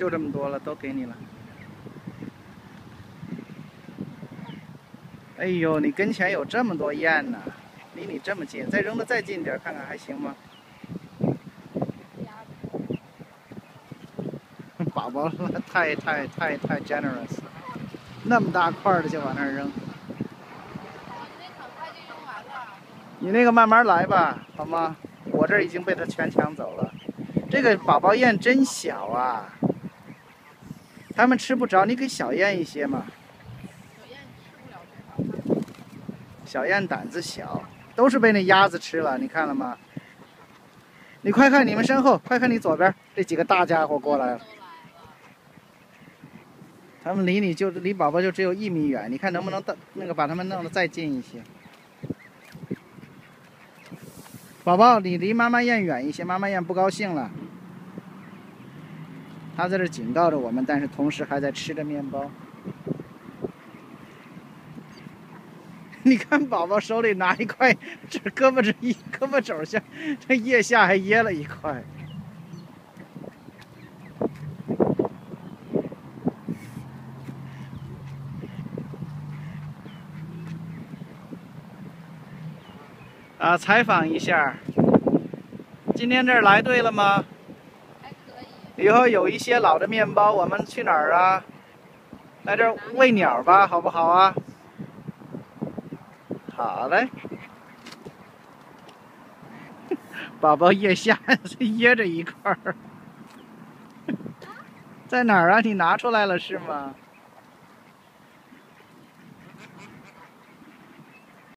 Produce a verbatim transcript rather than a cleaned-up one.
就这么多了，都给你了。哎呦，你跟前有这么多雁呢，离你这么近，再扔的再近点，看看还行吗？宝宝太太太太 generous， 那么大块的就往那儿扔。你那个慢慢来吧，好吗？我这儿已经被他全抢走了。这个宝宝雁真小啊，它们吃不着，你给小雁一些嘛。小雁胆子小，都是被那鸭子吃了，你看了吗？你快看你们身后，快看你左边，这几个大家伙过来了。他们离你就离宝宝就只有一米远，你看能不能到那个把他们弄得再近一些？宝宝，你离妈妈雁远一些，妈妈雁不高兴了。他在这警告着我们，但是同时还在吃着面包。你看宝宝手里拿一块，这胳膊这一胳膊肘下，这腋下还掖了一块。啊，采访一下，今天这儿来对了吗？ 还可以。 以后有一些老的面包，我们去哪儿啊？来这儿喂鸟吧，好不好啊？好嘞。宝宝腋下掖着一块儿，在哪儿啊？你拿出来了是吗？